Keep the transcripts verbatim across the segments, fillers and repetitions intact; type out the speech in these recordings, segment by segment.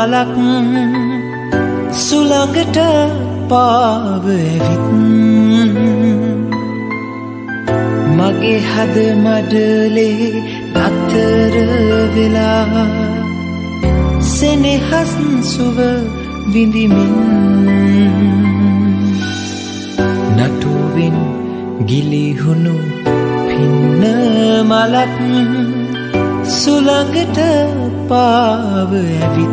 මලක් සුළඟට පාව ඇවිත් මගේ හද මඩලේ අතර වෙලා සෙනෙහස් සුව විඳිමින් නටුවෙන් ගිලිහුණු පින්න මලක් සුළඟට පාව ඇවිත්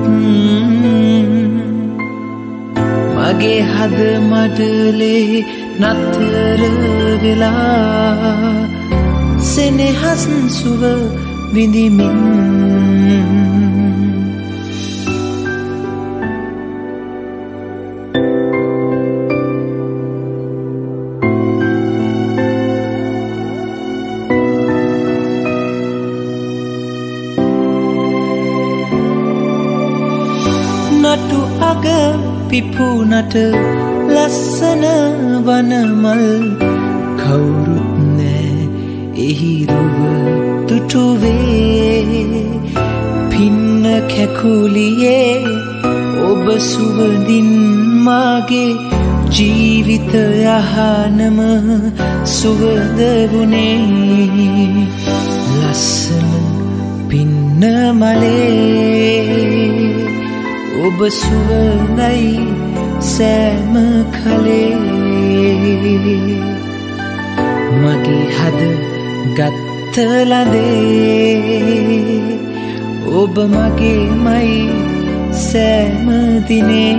මගේ හද මඩලේ නතර වෙලා සෙනෙහස් සුව විඳිමින් නටු අග පිපුනට ලස්සන වනමල් කවුරුත් නෑ එහි රුව තුටුවේ පින්න කැකුලියේ ඔබ සුවඳින් මාගේ ජීවිත යහනම සුවඳ වුණේ ලස්සන පින්න මලේ ඔබ සුවඳයි සෑම කලේ මගේ හද ගත්ත ලදේ ඔබ මගේමයි සෑම දිනේ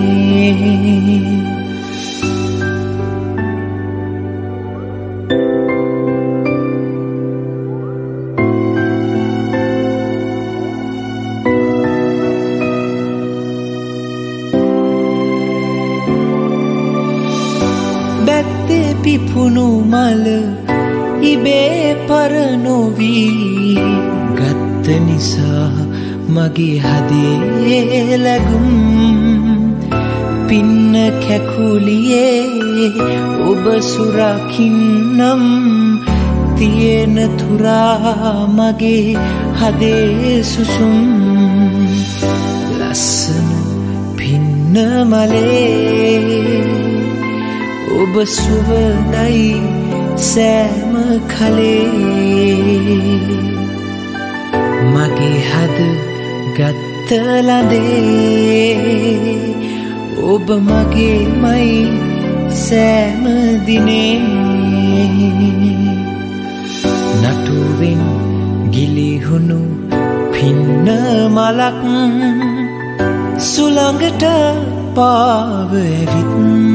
බැත්තේ පිපුණු මල ඉබේ පරනොවී ගත්ත නිසා මගේ හදේ ලැබුම් පින්න කැකුලියේ ඔබ සුරකින්නම් තියෙන තුරා මගේ හදේ සුසුම් ලස්සන පින්න මලේ ඔබ සුවඳයි සෑම කලේ මගේ හද ගත්ත ලදේ ඔබ මගේමයි සෑම දිනේ නටුවෙන් ගිලිහුණු පින්න මලක් සුළඟට පාව ඇවිත්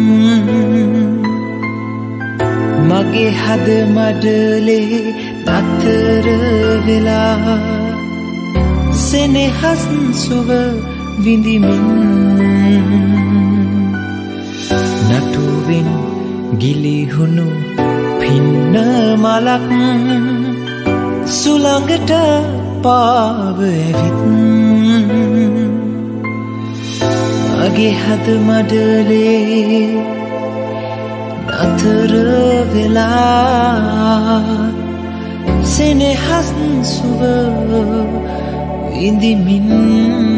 මගේ හද මඩලේ අතර වෙලා සෙනෙහස් සුව විඳිමින් නටුවෙන් ගිලිහුණු පින්න මලක් සුළඟට පාව ඇවිත් මගේ හද මඩලේ අතර වෙලා සෙනෙහස් සුව විඳිමින්